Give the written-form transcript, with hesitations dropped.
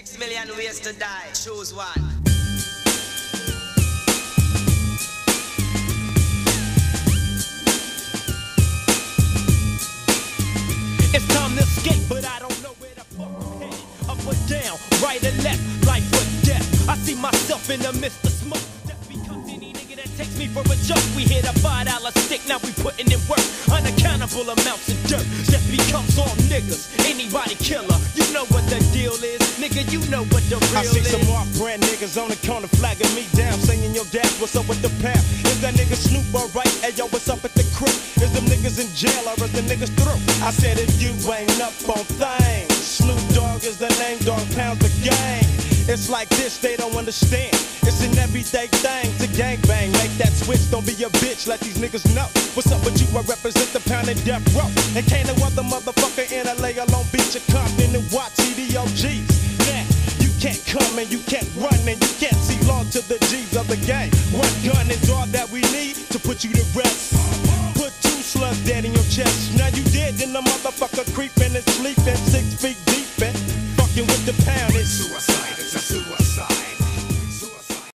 6 million ways to die. Choose one. It's time to escape, but I don't know where the fuck I'm headed. Up or down, right or left, life or death. I see myself in the midst of smoke. Death becomes any nigga that takes me for a joke. We hit a $5 stick, now we putting in work. Unaccountable amounts of dirt. Death becomes all niggas. Anybody killer, you know what the deal is. Nigga, you know what the real is. I see some off-brand niggas on the corner flagging me down, saying, yo, dad, what's up with the pound? Is that nigga Snoop alright? Hey, yo, what's up at the crib? Is them niggas in jail or is the niggas through? I said, if you ain't up on things, Snoop Dogg is the name, dog pounds the gang. It's like this, they don't understand. It's an everyday thing to gangbang. Make that switch, don't be a bitch, let these niggas know. What's up with you? I represent the pound and death row. And can't no other motherfucker in LA alone beat your Compton and watch CDOGs. Now, you can't come and you can't run and you can't see long to the G's of the game. One gun is all that we need to put you to rest. Put 2 slugs dead in your chest. Now you dead and the motherfucker creeping and sleeping 6 feet deep and fucking with the